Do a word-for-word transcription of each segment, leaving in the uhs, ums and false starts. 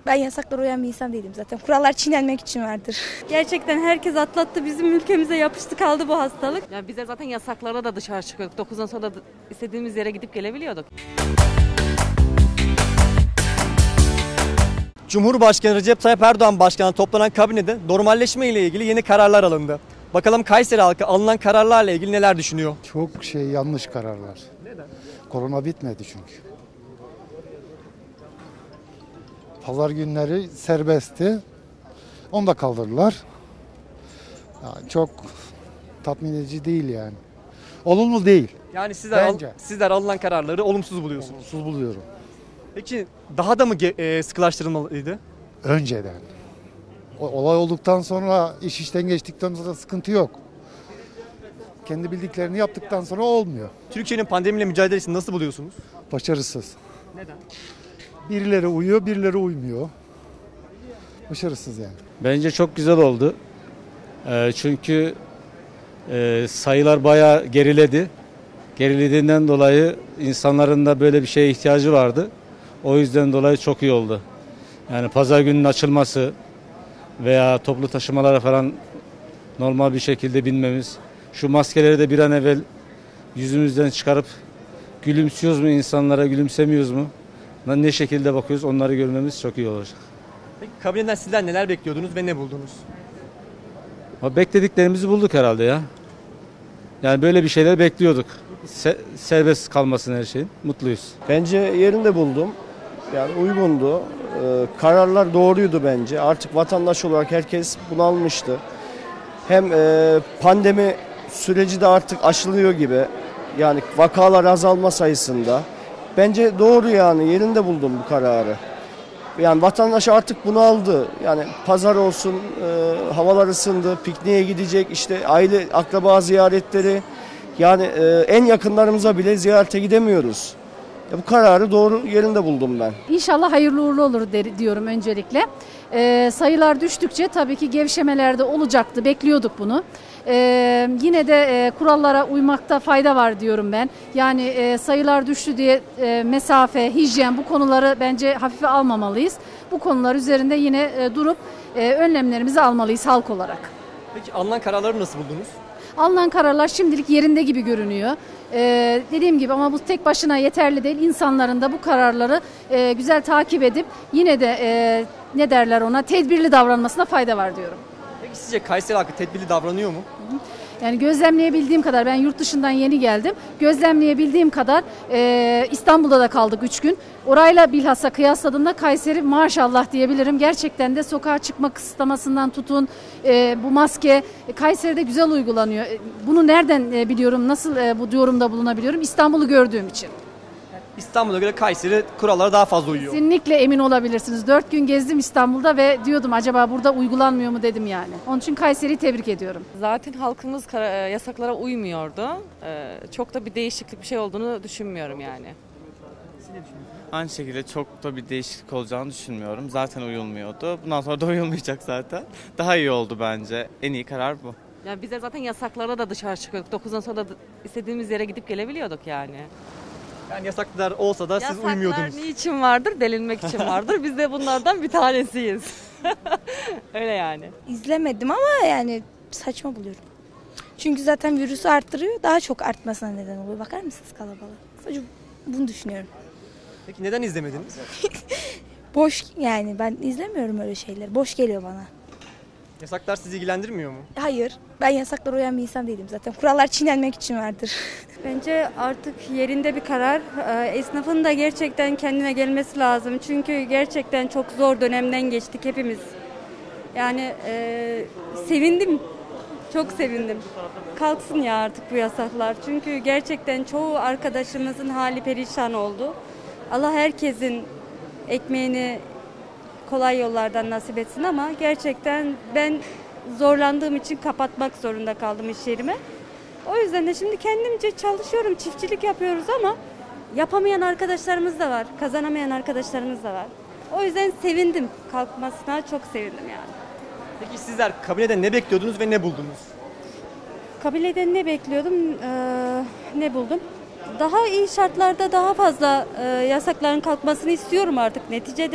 Ben yasaklara uyan bir insan değilim zaten. Kurallar çiğnenmek için vardır. Gerçekten herkes atlattı. Bizim ülkemize yapıştı kaldı bu hastalık. Ya bize zaten yasaklara da dışarı çıkıyorduk. dokuzdan sonra da istediğimiz yere gidip gelebiliyorduk. Cumhurbaşkanı Recep Tayyip Erdoğan başkanı toplanan kabinede normalleşme ile ilgili yeni kararlar alındı. Bakalım Kayseri halkı alınan kararlarla ilgili neler düşünüyor? Çok şey yanlış kararlar. Neden? Korona bitmedi çünkü. Pazar günleri serbestti. Onu da kaldırdılar. Yani çok tatmin edici değil yani. Olumlu değil. Yani sizler, al, Bence. sizler alınan kararları olumsuz buluyorsunuz. Olumsuz buluyorum. Peki daha da mı ge- e, sıkılaştırılmalıydı? Önceden. O, olay olduktan sonra, iş işten geçtikten sonra sıkıntı yok. Kendi bildiklerini yaptıktan sonra olmuyor. Türkiye'nin pandemiyle mücadelesini nasıl buluyorsunuz? Başarısız. Neden? Birileri uyuyor, birileri uymuyor. Başarısız yani. Bence çok güzel oldu. Ee, çünkü e, sayılar bayağı geriledi. Gerilediğinden dolayı insanların da böyle bir şeye ihtiyacı vardı. O yüzden dolayı çok iyi oldu. Yani pazar gününün açılması veya toplu taşımalara falan normal bir şekilde binmemiz. Şu maskeleri de bir an evvel yüzümüzden çıkarıp gülümsüyoruz mu insanlara, gülümsemiyoruz mu? Ne şekilde bakıyoruz onları görmemiz çok iyi olacak. Peki kabineden sizler neler bekliyordunuz ve ne buldunuz? Ama beklediklerimizi bulduk herhalde ya. Yani böyle bir şeyler bekliyorduk. Se- serbest kalmasın her şeyin. Mutluyuz. Bence yerinde buldum. Yani uygundu. Ee, kararlar doğruydu bence. Artık vatandaş olarak herkes bunalmıştı. Hem e, pandemi süreci de artık aşılıyor gibi. Yani vakalar azalma sayısında. Bence doğru yani yerinde buldum bu kararı. Yani vatandaş artık bunaldı. Yani pazar olsun, e, havalar ısındı, pikniğe gidecek, işte aile, akraba ziyaretleri. Yani e, en yakınlarımıza bile ziyarete gidemiyoruz. Ya bu kararı doğru yerinde buldum ben. İnşallah hayırlı uğurlu olur der, diyorum öncelikle. Ee, sayılar düştükçe tabii ki gevşemeler de olacaktı. Bekliyorduk bunu. Ee, yine de e, kurallara uymakta fayda var diyorum ben. Yani e, sayılar düştü diye e, mesafe, hijyen bu konuları bence hafife almamalıyız. Bu konular üzerinde yine e, durup e, önlemlerimizi almalıyız halk olarak. Peki alınan kararları nasıl buldunuz? Alınan kararlar şimdilik yerinde gibi görünüyor. Ee, dediğim gibi ama bu tek başına yeterli değil. İnsanların da bu kararları e, güzel takip edip yine de e, ne derler ona tedbirli davranmasına fayda var diyorum. Peki sizce Kayseri halkı tedbirli davranıyor mu? Yani gözlemleyebildiğim kadar ben yurt dışından yeni geldim. Gözlemleyebildiğim kadar e, İstanbul'da da kaldık üç gün. Orayla bilhassa kıyasladığımda Kayseri maşallah diyebilirim. Gerçekten de sokağa çıkma kısıtlamasından tutun e, bu maske e, Kayseri'de güzel uygulanıyor. E, bunu nereden e, biliyorum, nasıl e, bu yorumda bulunabiliyorum? İstanbul'u gördüğüm için. İstanbul'a göre Kayseri kurallara daha fazla uyuyor. Kesinlikle emin olabilirsiniz. Dört gün gezdim İstanbul'da ve diyordum acaba burada uygulanmıyor mu dedim yani. Onun için Kayseri'yi tebrik ediyorum. Zaten halkımız kara- yasaklara uymuyordu. Ee, çok da bir değişiklik bir şey olduğunu düşünmüyorum yani. Aynı şekilde çok da bir değişiklik olacağını düşünmüyorum. Zaten uyulmuyordu. Bundan sonra da uyulmayacak zaten. Daha iyi oldu bence. En iyi karar bu. Ya bize zaten yasaklara da dışarı çıkıyorduk. dokuzdan sonra da istediğimiz yere gidip gelebiliyorduk yani. Yani yasaklar olsa da siz Yasaklar uymuyordunuz. niçin vardır? Delinmek için vardır. Biz de bunlardan bir tanesiyiz. Öyle yani. İzlemedim ama yani saçma buluyorum. Çünkü zaten virüsü arttırıyor. Daha çok artmasına neden oluyor. Bakar mısınız kalabalık? Sadece bunu düşünüyorum. Peki neden izlemediniz? Boş yani ben izlemiyorum öyle şeyler. Boş geliyor bana. Yasaklar sizi ilgilendirmiyor mu? Hayır. Ben yasaklara uyan bir insan değilim zaten. Kurallar çiğnenmek için vardır. Bence artık yerinde bir karar. Ee, Esnafın da gerçekten kendine gelmesi lazım. Çünkü gerçekten çok zor dönemden geçtik hepimiz. Yani e, sevindim. Çok sevindim. Kalksın ya artık bu yasaklar. Çünkü gerçekten çoğu arkadaşımızın hali perişan oldu. Allah herkesin ekmeğini kolay yollardan nasip etsin ama gerçekten ben zorlandığım için kapatmak zorunda kaldım iş yerimi. O yüzden de şimdi kendimce çalışıyorum, çiftçilik yapıyoruz ama yapamayan arkadaşlarımız da var, kazanamayan arkadaşlarımız da var. O yüzden sevindim kalkmasına, çok sevindim yani. Peki sizler kabineden ne bekliyordunuz ve ne buldunuz? Kabileden ne bekliyordum, ee, ne buldum? Daha iyi şartlarda daha fazla e, yasakların kalkmasını istiyorum artık. Neticede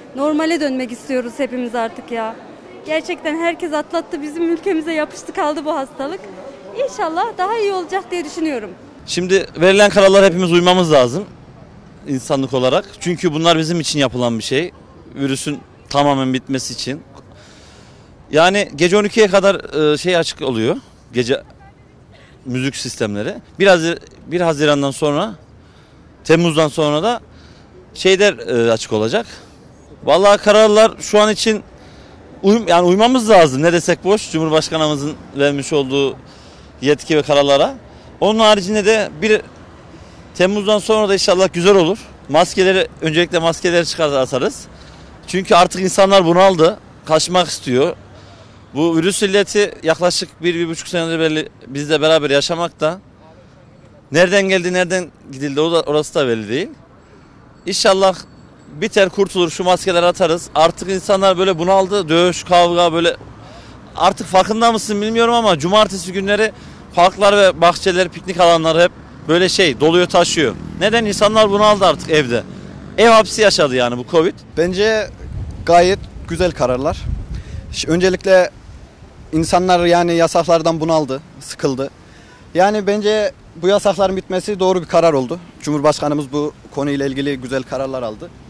Normale dönmek istiyoruz hepimiz artık ya. Gerçekten herkes atlattı, bizim ülkemize yapıştı kaldı bu hastalık. İnşallah daha iyi olacak diye düşünüyorum. Şimdi verilen kararlara hepimiz uymamız lazım insanlık olarak. Çünkü bunlar bizim için yapılan bir şey. Virüsün tamamen bitmesi için. Yani gece on ikiye kadar e, şey açık oluyor. Gece müzik sistemleri. Biraz bir Haziran'dan sonra, Temmuz'dan sonra da şeyler e, açık olacak. Vallahi kararlar şu an için uyum, yani uymamız lazım. Ne desek boş. Cumhurbaşkanımızın vermiş olduğu yetki ve kararlara. Onun haricinde de bir Temmuz'dan sonra da inşallah güzel olur. Maskeleri, öncelikle maskeleri çıkartıp atarız. Çünkü artık insanlar bunaldı. Kaçmak istiyor. Bu virüs illeti yaklaşık bir, bir buçuk senedir belli, bizle beraber yaşamakta. Nereden geldi, nereden gidildi orası da belli değil. İnşallah biter, kurtulur, şu maskeleri atarız. Artık insanlar böyle bunaldı. Dövüş, kavga böyle. Artık farkında mısın bilmiyorum ama cumartesi günleri parklar ve bahçeler, piknik alanları hep böyle şey doluyor, taşıyor. Neden? İnsanlar bunaldı artık evde. Ev hapsi yaşadı yani bu Covid. Bence gayet güzel kararlar. Öncelikle insanlar yani yasaklardan bunaldı, sıkıldı. Yani bence bu yasakların bitmesi doğru bir karar oldu. Cumhurbaşkanımız bu konuyla ilgili güzel kararlar aldı.